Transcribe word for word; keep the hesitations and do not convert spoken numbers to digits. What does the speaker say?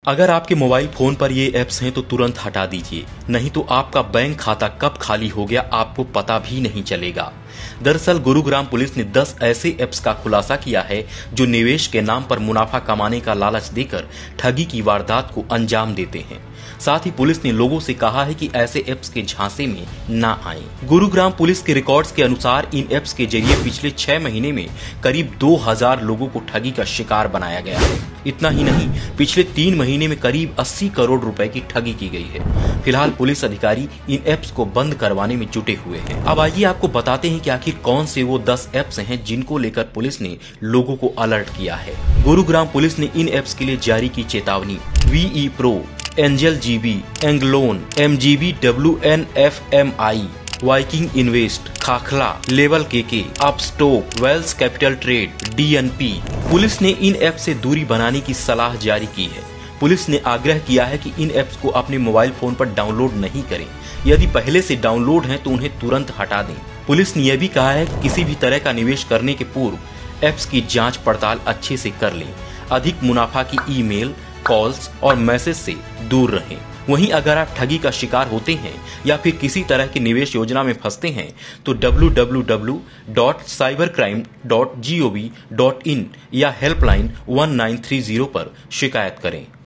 अगर आपके mobile phone पर ये ऐप्स हैं तो तुरंत हटा दीजिए, नहीं तो आपका बैंक खाता कब खाली हो गया आपको पता भी नहीं चलेगा। दरअसल गुरुग्राम पुलिस ने दस ऐसे ऐप्स का खुलासा किया है जो निवेश के नाम पर मुनाफा कमाने का लालच देकर ठगी की वारदात को अंजाम देते हैं। साथ ही पुलिस ने लोगों से कहा है कि ऐसे ऐप्स के झांसे में ना आएं। गुरुग्राम पुलिस के रिकॉर्ड्स के अनुसार इन ऐप्स के जरिए पिछले छह महीने में करीब दो हजार लोगों को ठगी का शिकार बनाया गया है। इतना ही नहीं, पिछले तीन महीने में करीब अस्सी करोड़ रुपए की ठगी की गई है। फिलहाल पुलिस अधिकारी इन ऐप्स को बंद करवाने में जुटे हुए हैं। अब आइए आपको बताते हैं कि आखिर कौन से वो दस ऐप्स हैं जिनको लेकर पुलिस ने लोगों को अलर्ट किया है। गुरुग्राम पुलिस ने इन ऐप्स के लिए जारी की चेतावनी। वीई प्रो, एंजल जीबी, एंगलोन, MGB, W N F M I, Viking invest, खाखला, level K K, Upstox, wealth capital trade, DNP. Police ने इन ऐप से दूरी बनाने की सलाह जारी की है। पुलिस ने आग्रह किया है कि इन ऐप्स को अपने मोबाइल फोन पर डाउनलोड नहीं करें। यदि पहले से डाउनलोड हैं तो उन्हें तुरंत हटा दें। पुलिस ने यह भी कहा है कि किसी भी तरह का निवेश करने के पूर्व ऐप्स की जांच पड़ताल अच्छे से कर लें। अधिक मुनाफा की ईमेल, कॉल्स और मैसेज से दूर रहें। वहीं अगर आप ठगी का शिकार होते हैं या फिर किसी तरह की निवेश योजना में फंसते हैं तो W W W dot cyber crime dot G O V dot in या helpline one nine three zero पर शिकायत करें।